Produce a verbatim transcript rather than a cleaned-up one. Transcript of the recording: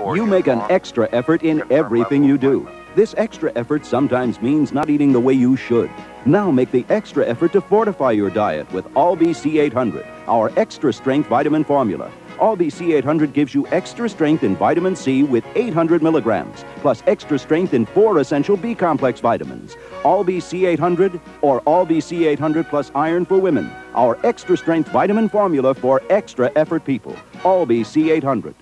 You make an extra effort in everything you do. This extra effort sometimes means not eating the way you should. Now make the extra effort to fortify your diet with Allbee C eight hundred, our extra strength vitamin formula. Allbee C eight hundred gives you extra strength in vitamin C with eight hundred milligrams, plus extra strength in four essential B complex vitamins. Allbee C eight hundred or Allbee C eight hundred plus iron for women, our extra strength vitamin formula for extra effort people. Allbee C eight hundred.